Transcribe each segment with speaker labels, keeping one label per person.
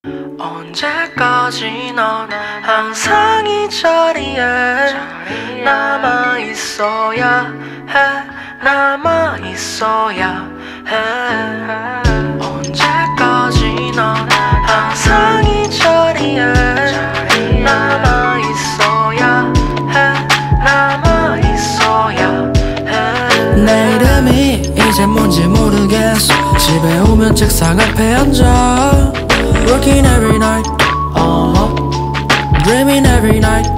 Speaker 1: 언제까지 넌 항상 이 자리에 남아있어야 해, 남아있어야 해. 언제까지 넌 항상 이 자리에 남아있어야 해, 남아있어야 해.
Speaker 2: 내 이름이 이제 뭔지 모르겠어. 집에 오면 책상 앞에 앉아 Working every night, dreaming every night,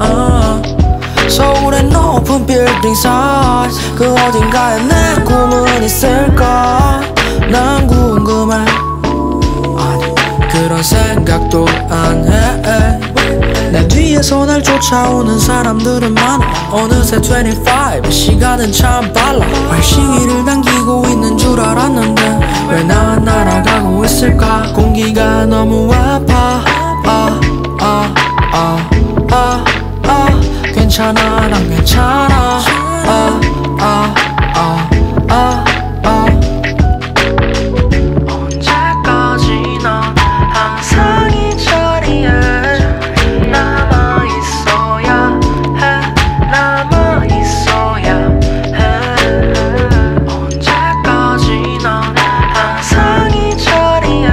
Speaker 2: 서울의 높은 빌딩 size 그 어딘가에 내 꿈은 있을까 난 궁금해. 아니 그런 생각도 안 해. 내 뒤에서 날 쫓아오는 사람들은 많아. 어느새 25 시간은 참 빨라. 발시위를 당기고 있는 줄 알았는데 왜 난 날아가고 있을까. 공기가 너무 아파. 괜찮아 난 괜찮아.
Speaker 1: 언제까지 넌 항상 이 자리에 남아있어야 해, 남아있어야 해. 언제까지 넌 항상 이 자리에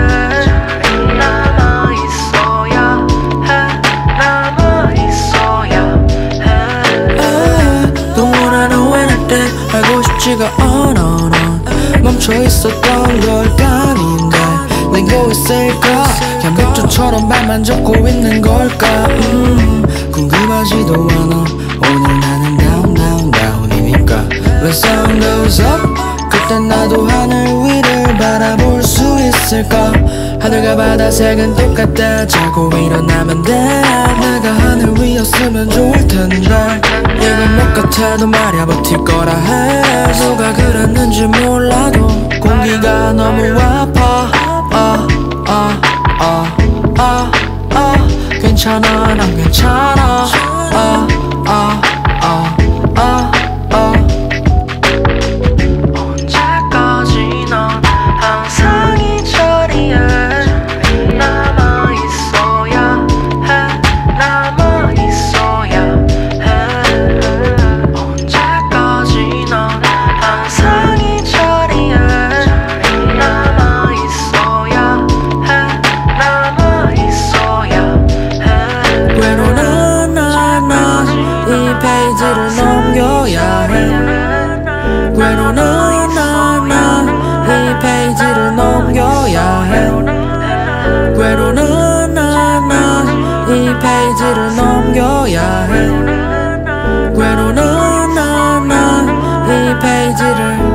Speaker 1: 남아있어야 해, 남아있어야 해.
Speaker 2: Don't wanna know anything 알고 싶지가 않아. 난 멈춰있었던 걸까인데 내고 있을까. 그냥 맥주처럼 발만 잡고 있는 걸까. 궁금하지도 않아. 오늘 나는 down down down이니까 When sun goes up 그땐 나도 하늘 위를 바라볼 수 있을까. 하늘과 바다색은 똑같다. 자고 일어나면 돼. 내가 하늘 위였으면 좋을 텐데 이건 못 같아도 말야 버틸 거라 해. 누가 그랬는지 몰라도 공기가 너무 아파. 괜찮아 난 괜찮아.
Speaker 1: 언제까지 넌 항상 이 자리에 남아있어야 해, 남아있어야 해. 언제까지 넌 항상 이 자리에 남아있어야 해, 남아있어야 해.
Speaker 2: 괴로운 난 이 페이지를 넘겨야 해. 괴로운 이 페이지를 넘겨야 해. 괴로운 이 페이지를 넘겨야 해. 괴로운 이 페이지를